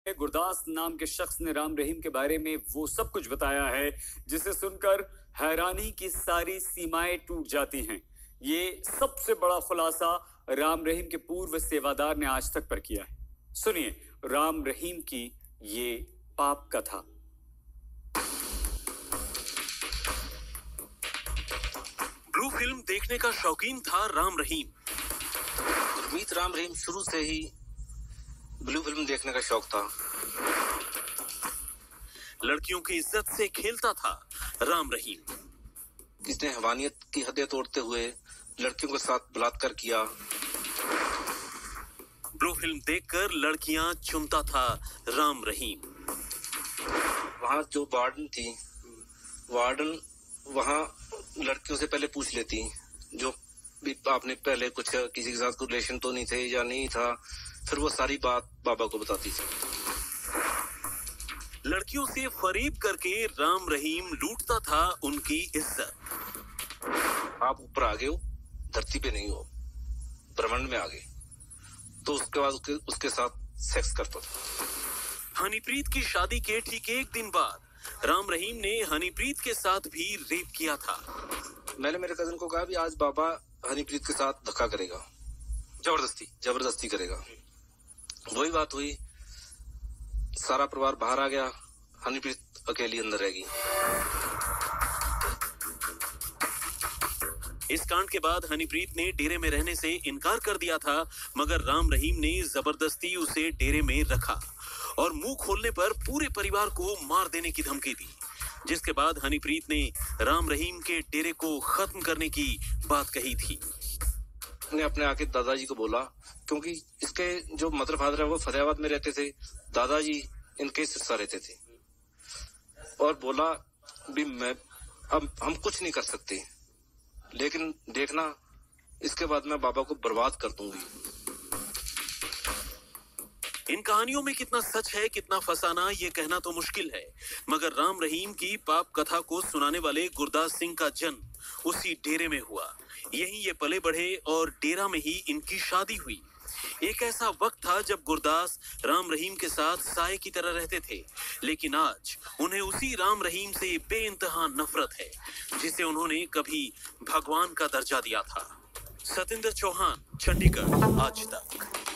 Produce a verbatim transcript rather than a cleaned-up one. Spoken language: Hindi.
गुरदास नाम के शख्स ने राम रहीम के बारे में वो सब कुछ बताया है जिसे सुनकर हैरानी की सारी सीमाएं टूट जाती हैं। ये सबसे बड़ा खुलासा राम रहीम के पूर्व सेवादार ने आज तक पर किया है। सुनिए राम रहीम की ये पाप कथा। ब्लू फिल्म देखने का शौकीन था राम रहीम। गुरमीत राम रहीम शुरू से ही ब्लू फिल्म देखने का शौक था। लड़कियों की इज्जत से खेलता था राम रहीम। किसने हैवानियत की हदें तोड़ते हुए लड़कियों के साथ बलात्कार किया। ब्लू फिल्म देखकर लड़कियां चुनता था राम रहीम। वहाँ जो वार्डन थी, वार्डन वहाँ लड़कियों से पहले पूछ लेती जो भी आपने पहले कुछ किसी के साथ रिलेशन तो नहीं थे या नहीं था, फिर वो सारी बात बाबा को बताती थी। लड़कियों से फरेब करके राम रहीम लूटता था उनकी इज्जत। आप ऊपर आ गए हो, धरती पे नहीं हो, ब्रह्मांड में आ गए, तो उसके बाद उसके, उसके साथ सेक्स करता था। हनीप्रीत की शादी के ठीक एक दिन बाद राम रहीम ने हनीप्रीत के साथ भी रेप किया था। मैंने मेरे कजन को कहा भी आज बाबा हनीप्रीत के साथ धक्का करेगा, जबरदस्ती जबरदस्ती करेगा। वही बात हुई, सारा परिवार बाहर आ गया, हनीप्रीत अकेली अंदर रहेगी। इस कांड के बाद हनीप्रीत ने डेरे में रहने से इनकार कर दिया था, मगर राम रहीम ने जबरदस्ती उसे डेरे में रखा और मुंह खोलने पर पूरे परिवार को मार देने की धमकी दी, जिसके बाद हनीप्रीत ने राम रहीम के डेरे को खत्म करने की बात कही थी। ने अपने आके दादाजी को बोला, क्योंकि इसके जो मदर फादर है वो फतेहाबाद में रहते थे, दादाजी इनके सिरसा रहते थे, और बोला भी मैं अब हम कुछ नहीं कर सकते, लेकिन देखना इसके बाद मैं बाबा को बर्बाद कर दूंगी। इन कहानियों में कितना सच है कितना फसाना ये कहना तो मुश्किल है, मगर राम रहीम की पाप कथा को सुनाने वाले गुरदास सिंह का जन्म उसी डेरे में हुआ। यहीं ये पले बढ़े और डेरा में ही इनकी शादी हुई। एक ऐसा वक्त था जब गुरदास राम रहीम के साथ साए की तरह रहते थे, लेकिन आज उन्हें उसी राम रहीम से बेइंतहा नफरत है जिसे उन्होंने कभी भगवान का दर्जा दिया था। सतेंद्र चौहान, चंडीगढ़, आज तक।